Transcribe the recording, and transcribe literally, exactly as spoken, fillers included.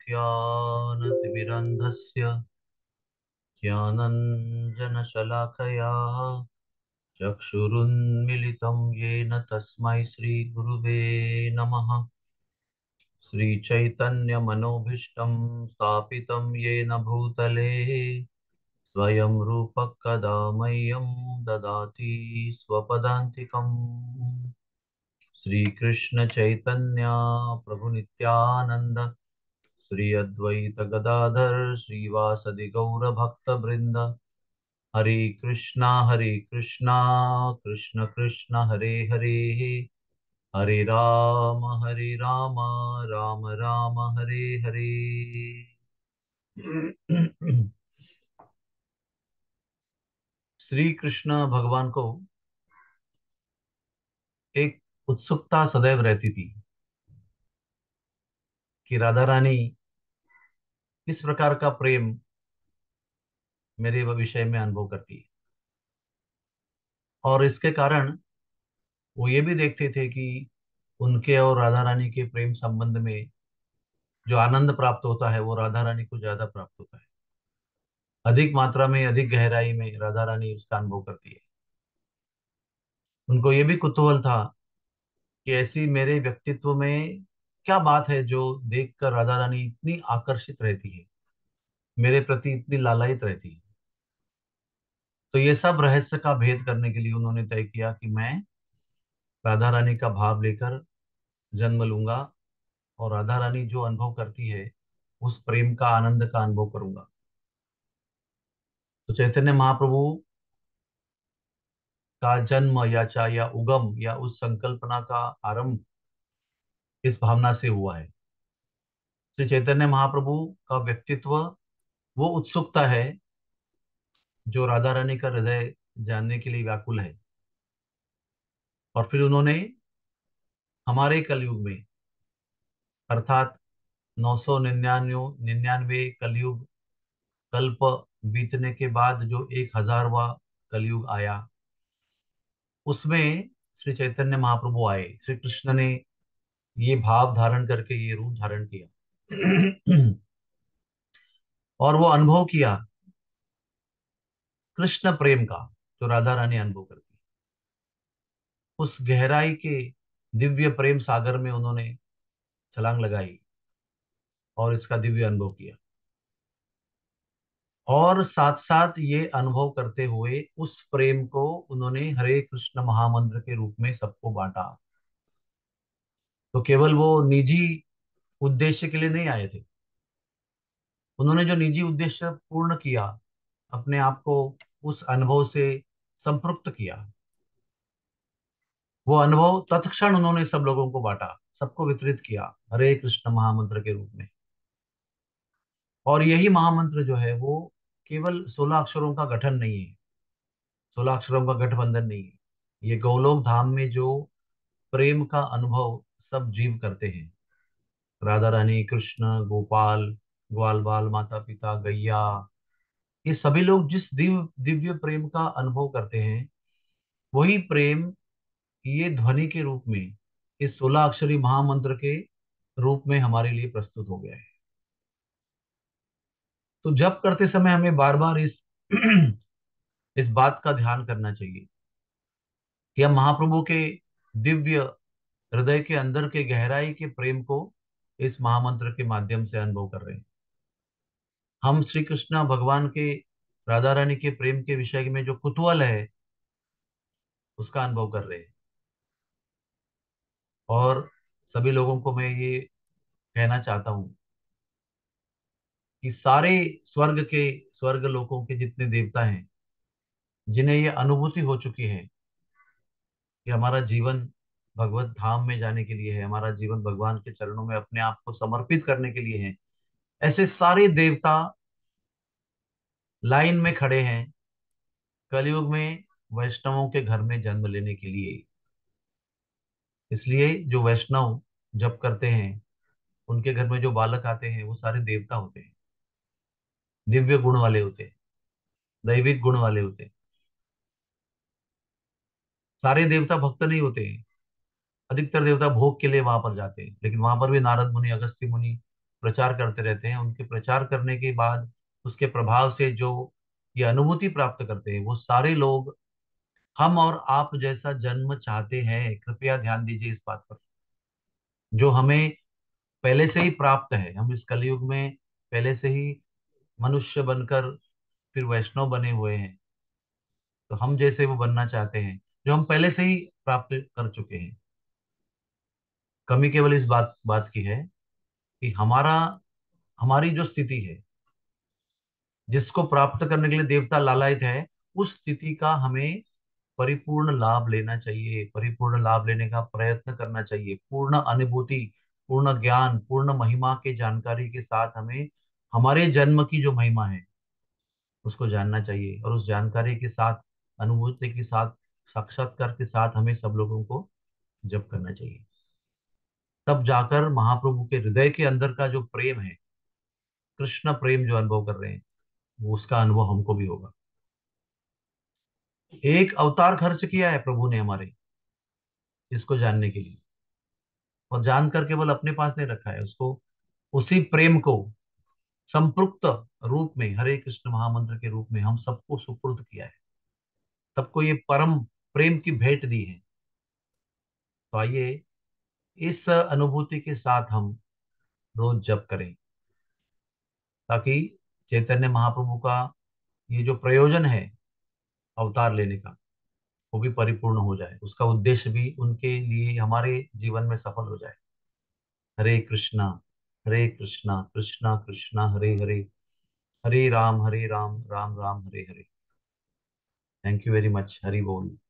ज्ञानाञ्जनशलाकया ज्ञानञ्जनशलाकया चक्षुरुन्मिलितं येन तस्मै श्रीगुरुवे नमः। श्रीचैतन्यमनोभीष्टं स्थापितं येन भूतले स्वयं रूपः कदा मह्यं ददाति स्वपदान्तिकम्। श्रीकृष्ण चैतन्य प्रभु नित्यानंद, श्री अद्वैत गदाधर श्रीवासदि गौर भक्त वृंद, हरे कृष्णा हरे कृष्णा कृष्ण कृष्ण हरे हरे, हरे राम हरे राम राम राम हरे हरे। श्री कृष्ण भगवान को एक उत्सुकता सदैव रहती थी कि राधा रानी किस प्रकार का प्रेम मेरे विषय में अनुभव करती है। और इसके कारण वो ये भी देखते थे कि उनके और राधा रानी के प्रेम संबंध में जो आनंद प्राप्त होता है वो राधा रानी को ज्यादा प्राप्त होता है। अधिक मात्रा में, अधिक गहराई में राधा रानी उसका अनुभव करती है। उनको ये भी कुतूहल था कि ऐसी मेरे व्यक्तित्व में क्या बात है जो देखकर राधा रानी इतनी आकर्षित रहती है, मेरे प्रति इतनी लालायित रहती है। तो ये सब रहस्य का भेद करने के लिए उन्होंने तय किया कि मैं राधा रानी का भाव लेकर जन्म लूंगा और राधा रानी जो अनुभव करती है उस प्रेम का, आनंद का अनुभव करूंगा। तो चैतन्य महाप्रभु का जन्म या चा या उगम या उस संकल्पना का आरंभ इस भावना से हुआ है। श्री चैतन्य महाप्रभु का व्यक्तित्व वो उत्सुकता है जो राधा रानी का हृदय जानने के लिए व्याकुल है। और फिर उन्होंने हमारे कलयुग में, अर्थात नौ सौ निन्यानवे निन्यानवे कलयुग, कल्प बीतने के बाद जो एक हजारवा कलयुग आया, उसमें श्री चैतन्य महाप्रभु आए। श्री कृष्ण ने ये भाव धारण करके ये रूप धारण किया और वो अनुभव किया कृष्ण प्रेम का जो राधा रानी अनुभव करती है। उस गहराई के दिव्य प्रेम सागर में उन्होंने छलांग लगाई और इसका दिव्य अनुभव किया। और साथ साथ ये अनुभव करते हुए उस प्रेम को उन्होंने हरे कृष्ण महामंत्र के रूप में सबको बांटा। तो केवल वो निजी उद्देश्य के लिए नहीं आए थे। उन्होंने जो निजी उद्देश्य पूर्ण किया, अपने आप को उस अनुभव से संपृक्त किया, वो अनुभव तत्क्षण उन्होंने सब लोगों को बांटा, सबको वितरित किया हरे कृष्ण महामंत्र के रूप में। और यही महामंत्र जो है वो केवल सोलह अक्षरों का गठन नहीं है, सोलह अक्षरों का गठबंधन नहीं है। ये गोलोक धाम में जो प्रेम का अनुभव सब जीव करते हैं, राधा रानी, कृष्ण, गोपाल, ग्वाल बाल, माता पिता, गैया, ये सभी लोग जिस दिव्य दिव्य प्रेम का अनुभव करते हैं, वही प्रेम ये ध्वनि के रूप में इस सोलह अक्षरी महामंत्र के रूप में हमारे लिए प्रस्तुत हो गया है। तो जप करते समय हमें बार बार इस इस बात का ध्यान करना चाहिए कि हम महाप्रभु के दिव्य हृदय के अंदर के गहराई के प्रेम को इस महामंत्र के माध्यम से अनुभव कर रहे हैं। हम श्री कृष्ण भगवान के, राधा रानी के प्रेम के विषय में जो कुतूहल है उसका अनुभव कर रहे हैं। और सभी लोगों को मैं ये कहना चाहता हूँ कि सारे स्वर्ग के, स्वर्ग लोकों के जितने देवता हैं, जिन्हें ये अनुभूति हो चुकी है कि हमारा जीवन भगवत धाम में जाने के लिए है, हमारा जीवन भगवान के चरणों में अपने आप को समर्पित करने के लिए है, ऐसे सारे देवता लाइन में खड़े हैं कलयुग में वैष्णवों के घर में जन्म लेने के लिए। इसलिए जो वैष्णव जप करते हैं, उनके घर में जो बालक आते हैं वो सारे देवता होते हैं, दिव्य गुण वाले होते हैं, दैविक गुण वाले होते हैं। सारे देवता भक्त नहीं होते हैं। अधिकतर देवता भोग के लिए वहां पर जाते हैं, लेकिन वहां पर भी नारद मुनि, अगस्त्य मुनि प्रचार करते रहते हैं, उनके प्रचार करने के बाद उसके प्रभाव से जो ये अनुभूति प्राप्त करते हैं, वो सारे लोग हम और आप जैसा जन्म चाहते हैं। कृपया ध्यान दीजिए इस बात पर, जो हमें पहले से ही प्राप्त है। हम इस कलयुग में पहले से ही मनुष्य बनकर फिर वैष्णव बने हुए हैं, तो हम जैसे वो बनना चाहते हैं, जो हम पहले से ही प्राप्त कर चुके हैं। कमी केवल इस बात बात की है कि हमारा हमारी जो स्थिति है, जिसको प्राप्त करने के लिए देवता लालायित है, उस स्थिति का हमें परिपूर्ण लाभ लेना चाहिए, परिपूर्ण लाभ लेने का प्रयत्न करना चाहिए। पूर्ण अनुभूति, पूर्ण ज्ञान, पूर्ण महिमा के जानकारी के साथ हमें हमारे जन्म की जो महिमा है उसको जानना चाहिए, और उस जानकारी के साथ, अनुभूति के साथ, साक्षात्कार के साथ हमें सब लोगों को जप करना चाहिए। तब जाकर महाप्रभु के हृदय के अंदर का जो प्रेम है, कृष्ण प्रेम जो अनुभव कर रहे हैं, वो उसका अनुभव हमको भी होगा। एक अवतार खर्च किया है प्रभु ने हमारे, इसको जानने के लिए, और जानकर केवल अपने पास नहीं रखा है उसको, उसी प्रेम को संपृक्त रूप में, हरे कृष्ण महामंत्र के रूप में हम सबको सुपुर्द किया है, सबको ये परम प्रेम की भेंट दी है। तो आइए इस अनुभूति के साथ हम रोज जप करें, ताकि चैतन्य महाप्रभु का ये जो प्रयोजन है अवतार लेने का, वो भी परिपूर्ण हो जाए, उसका उद्देश्य भी उनके लिए हमारे जीवन में सफल हो जाए। Hare Krishna, Hare Krishna, Krishna Krishna Hare Hare, Hare Ram Hare Ram, Ram Ram Hare Hare. Thank you very much. Hari बोल।